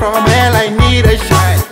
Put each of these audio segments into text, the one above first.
from hell, I need a shot.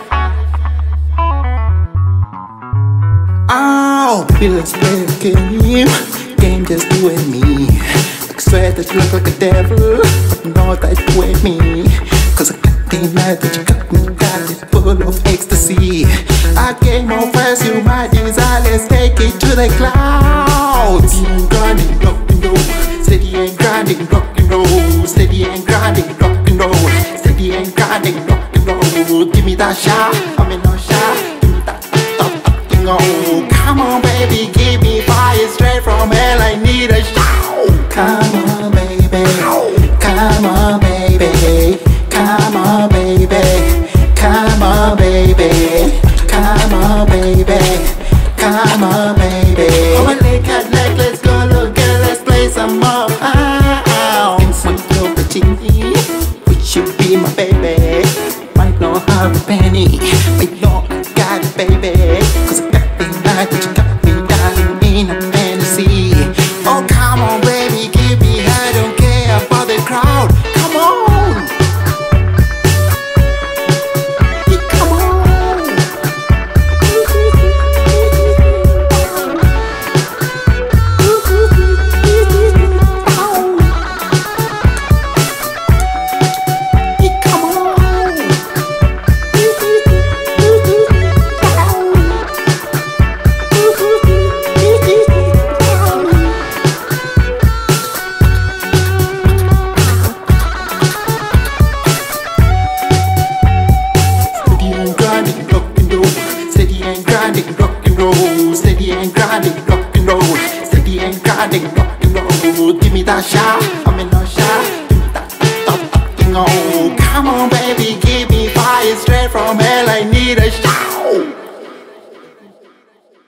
Oh, baby, let's play a game just you and me. I swear that you look like a devil, but no, that you ain't me. Cause I got the night that you got me, got it full of ecstasy. I came on first, you my desire, let's take it to the clouds. Steady and grinding, rock and roll. Steady and grinding, rock and roll. Steady and grinding, rock and roll. Steady and grinding, rock and roll. Give me that shot, I'm in no shot. Give me that fucking oh. Come on baby, give me fire straight from hell, I need a shout. Come on baby, come on baby, come on baby, come on baby, come on baby, come on baby. Come on leg, let's go look girl, let's play some more. One opportunity, we should be my baby. Might not have a penny, but no, I got it baby. Cause I got the night that you got me down in a fantasy. Oh come on baby, give me, I don't care about the crowd. Come on, yeah, come on. Yeah, come on. Steady and grinding, rock and roll. Steady and grinding, rock and roll. Steady and grinding, rock and roll. Give me that shot, I'm in no shot. Give me that fucking oh. Come on baby, give me fire straight from hell, I need a shout.